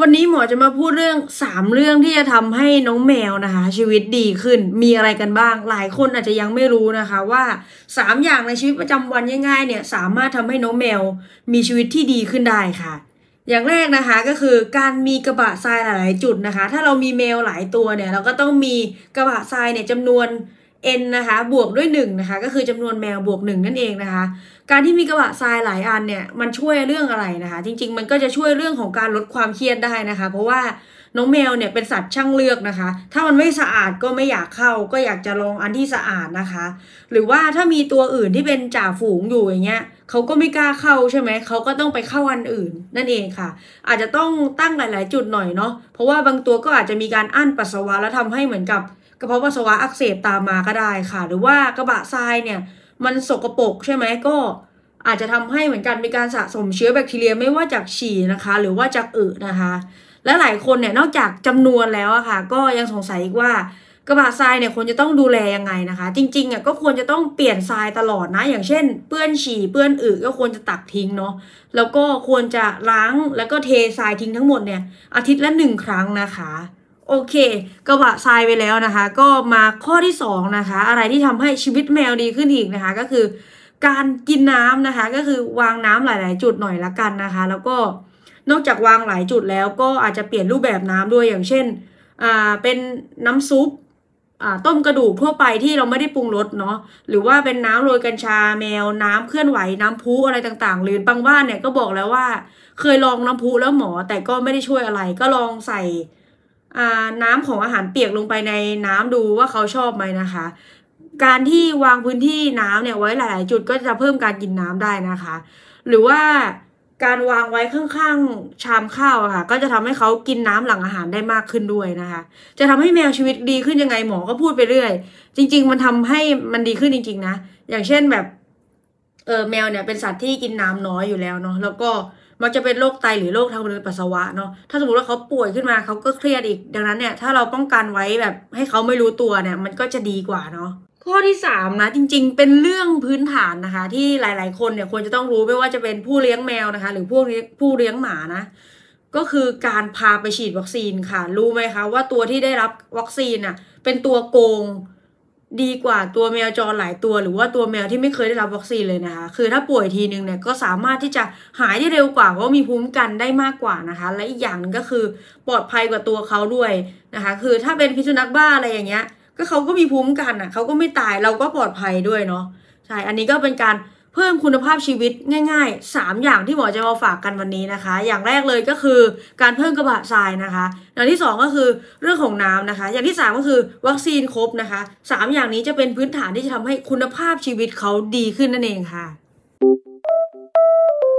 วันนี้หมอจะมาพูดเรื่อง3เรื่องที่จะทำให้น้องแมวนะคะชีวิตดีขึ้นมีอะไรกันบ้างหลายคนอาจจะยังไม่รู้นะคะว่า3 อย่างในชีวิตประจำวันง่ายๆเนี่ยสามารถทำให้น้องแมวมีชีวิตที่ดีขึ้นได้ค่ะอย่างแรกนะคะก็คือการมีกระบะทรายหลายๆจุดนะคะถ้าเรามีแมวหลายตัวเนี่ยเราก็ต้องมีกระบะทรายเนี่ยจำนวน n นะคะบวกด้วย1นะคะก็คือจำนวนแมวบวก1นั่นเองนะคะการที่มีกระบะทรายหลายอันเนี่ยมันช่วยเรื่องอะไรนะคะจริงๆมันก็จะช่วยเรื่องของการลดความเครียดได้นะคะเพราะว่าน้องแมวเนี่ยเป็นสัตว์ช่างเลือกนะคะถ้ามันไม่สะอาดก็ไม่อยากเข้าก็อยากจะลองอันที่สะอาดนะคะหรือว่าถ้ามีตัวอื่นที่เป็นจ่าฝูงอยู่อย่างเงี้ยเขาก็ไม่กล้าเข้าใช่ไหมเขาก็ต้องไปเข้าอันอื่นนั่นเองค่ะอาจจะต้องตั้งหลายๆจุดหน่อยเนาะเพราะว่าบางตัวก็อาจจะมีการอั้นปัสสาวะแล้วทำให้เหมือนกับกระเพาะปัสสาวะอักเสบตามมาก็ได้ค่ะหรือว่ากระบะทรายเนี่ยมันสกปรกใช่ไหมก็อาจจะทำให้เหมือนกันมีการสะสมเชื้อแบคทีเรียไม่ว่าจากฉี่นะคะหรือว่าจากอึนะคะและหลายคนเนี่ยนอกจากจำนวนแล้วอะค่ะก็ยังสงสัยอีกว่ากระบะทรายเนี่ยควรจะต้องดูแลยังไงนะคะจริงๆอะก็ควรจะต้องเปลี่ยนทรายตลอดนะอย่างเช่นเปื้อนฉี่เปื้อนอึก็ควรจะตักทิ้งเนาะแล้วก็ควรจะล้างแล้วก็เททรายทิ้งทั้งหมดเนี่ยอาทิตย์ละ1 ครั้งนะคะโอเคกระบะทรายไปแล้วนะคะก็มาข้อที่2นะคะอะไรที่ทำให้ชีวิตแมวดีขึ้นอีกนะคะก็คือการกินน้ำนะคะก็คือวางน้ำหลายๆจุดหน่อยละกันนะคะแล้วก็นอกจากวางหลายจุดแล้วก็อาจจะเปลี่ยนรูปแบบน้ำด้วยอย่างเช่นเป็นน้ำซุปต้มกระดูกทั่วไปที่เราไม่ได้ปรุงรสเนาะหรือว่าเป็นน้ำโรยกัญชาแมวน้ำเคลื่อนไหวน้ำพุอะไรต่างๆหรือบางบ้านเนี่ยก็บอกแล้วว่าเคยลองน้ำพุแล้วหมอแต่ก็ไม่ได้ช่วยอะไรก็ลองใส่น้ำของอาหารเปียกลงไปในน้ำดูว่าเขาชอบไหมนะคะการที่วางพื้นที่น้ำเนี่ยไว้หลายๆจุดก็จะเพิ่มการกินน้ำได้นะคะหรือว่าการวางไว้ข้างๆชามข้าวอะค่ะก็จะทำให้เขากินน้ำหลังอาหารได้มากขึ้นด้วยนะคะจะทำให้แมวชีวิตดีขึ้นยังไงหมอก็พูดไปเรื่อยจริงๆมันทำให้มันดีขึ้นจริงๆนะอย่างเช่นแบบแมวเนี่ยเป็นสัตว์ที่กินน้ำน้อยอยู่แล้วเนาะแล้วก็มักจะเป็นโรคไตหรือโรคทางเดินปัสสาวะเนาะถ้าสมมติว่าเขาป่วยขึ้นมาเขาก็เครียดอีกดังนั้นเนี่ยถ้าเราป้องกันไว้แบบให้เขาไม่รู้ตัวเนี่ยมันก็จะดีกว่าเนาะข้อที่3นะจริงๆเป็นเรื่องพื้นฐานนะคะที่หลายๆคนเนี่ยควรจะต้องรู้ไม่ว่าจะเป็นผู้เลี้ยงแมวนะคะหรือผู้เลี้ยงหมานะก็คือการพาไปฉีดวัคซีนค่ะรู้ไหมคะว่าตัวที่ได้รับวัคซีนน่ะเป็นตัวโกงดีกว่าตัวแมวจรหลายตัวหรือว่าตัวแมวที่ไม่เคยได้รับวัคซีนเลยนะคะคือถ้าป่วยทีนึงเนี่ยก็สามารถที่จะหายได้เร็วกว่าเพราะมีภูมิคุ้มกันได้มากกว่านะคะและอีกอย่างนึงก็คือปลอดภัยกว่าตัวเขาด้วยนะคะคือถ้าเป็นพิษสุนัขบ้าอะไรอย่างเงี้ยก็เขาก็มีภูมิคุ้มกันอ่ะเขาก็ไม่ตายเราก็ปลอดภัยด้วยเนาะใช่อันนี้ก็เป็นการเพิ่มคุณภาพชีวิตง่ายๆ3 อย่างที่หมอจะมาฝากกันวันนี้นะคะอย่างแรกเลยก็คือการเพิ่มกระบะทรายนะคะอย่างที่2ก็คือเรื่องของน้ำนะคะอย่างที่3ก็คือวัคซีนครบนะคะ3 อย่างนี้จะเป็นพื้นฐานที่จะทำให้คุณภาพชีวิตเขาดีขึ้นนั่นเองค่ะ